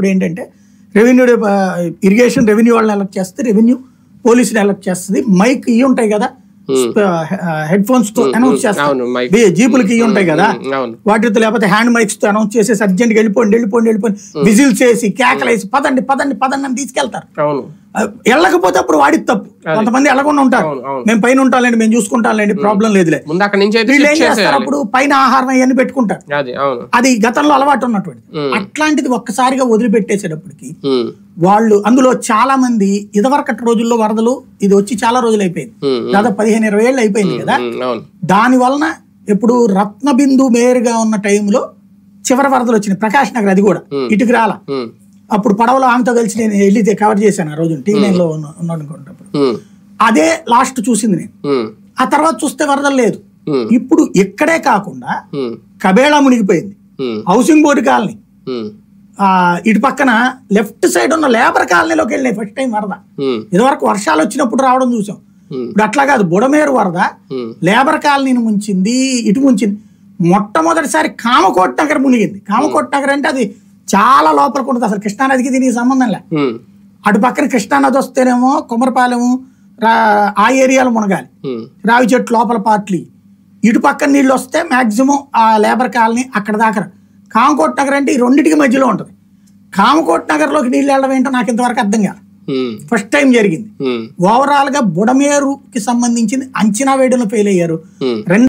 వచ్చినప్పుడు ఏంటంటే revenue irrigation revenue వాళ్ళని ఎలక్ట్ చేస్తుంది, రెవెన్యూ పోలీసుని ఎలక్ట్ చేస్తుంది, మైక్ ఇవి ఉంటాయి కదా హెడ్ ఫోన్స్ తో అనౌన్స్ చేస్తారు, జీపులకి ఇవి ఉంటాయి కదా వాటితో, లేకపోతే హ్యాండ్ మైక్స్ తో అనౌన్స్ చేసేసి అర్జెంట్గా వెళ్ళిపోండి విజిల్స్ వేసి కేకలేసి పదండి అని తీసుకెళ్తారు. వెళ్ళకపోతే అప్పుడు వాడికి తప్పు. కొంతమంది వెళ్ళకుండా ఉంటారు, మేము పైన ఉంటాంలేండి, మేము చూసుకుంటాంలేండి, ప్రాబ్లం లేదులే. వీళ్ళు ఏం చేస్తారు, అప్పుడు పైన ఆహారం అవన్నీ పెట్టుకుంటారు. అది గతంలో అలవాటు ఉన్నటువంటి. అట్లాంటిది ఒక్కసారిగా వదిలిపెట్టేసేటప్పటికి వాళ్ళు అందులో చాలా మంది ఇదివరకటి రోజుల్లో వరదలు ఇది వచ్చి చాలా రోజులు అయిపోయింది, దాదాపు 15-20 ఏళ్ళు అయిపోయింది కదా. దాని వలన ఇప్పుడు రత్నబిందు మేయర్గా ఉన్న టైంలో చివరి వరదలు వచ్చినాయి, ప్రకాష్ నగర్, అది కూడా ఇటుకు రాల. అప్పుడు పడవలో ఆమెతో కలిసి నేను వెళ్ళి కవర్ చేశాను ఆ రోజు టీవీలో ఉన్నాడనుకున్నప్పుడు. అదే లాస్ట్ చూసింది నేను. ఆ తర్వాత చూస్తే వరదలు లేదు. ఇప్పుడు ఇక్కడే కాకుండా కబేళా మునిగిపోయింది, హౌసింగ్ బోర్డు కాలనీ, ఇటు పక్కన లెఫ్ట్ సైడ్ ఉన్న లేబర్ కాలనీలోకి వెళ్ళినాయి ఫస్ట్ టైం వరద. ఇదివరకు వర్షాలు వచ్చినప్పుడు రావడం చూసాం, ఇప్పుడు అట్లా కాదు. బుడమేరు వరద లేబర్ కాలనీని ముంచింది, ఇటు ముంచింది. మొట్టమొదటిసారి కామకోట్ నగర్ మునిగింది. కామకోట్ నగర్ అంటే అది చాలా లోపలికి ఉంటుంది, అసలు కృష్ణానదికి దీనికి సంబంధం లే. అటు పక్కన కృష్ణానది వస్తేనేమో కుమరపాలెము ఆ ఏరియాలో మునగాలి, రావి చెట్టు లోపల పార్ట్లీ. ఇటు పక్కన నీళ్ళు వస్తే మాక్సిమం ఆ లేబర్ కాలనీ అక్కడ దాకా. కామకోట్ నగర్ అంటే ఈ రెండింటికి మధ్యలో ఉంటుంది. కామకోట్ నగర్ లోకి నీళ్ళు వెళ్ళడం ఏంటో నాకు ఇంతవరకు అర్థం కాదు, ఫస్ట్ టైం జరిగింది. ఓవరాల్ గా బుడమేరుకి సంబంధించింది అంచనా వేయడంలో ఫెయిల్ అయ్యారు.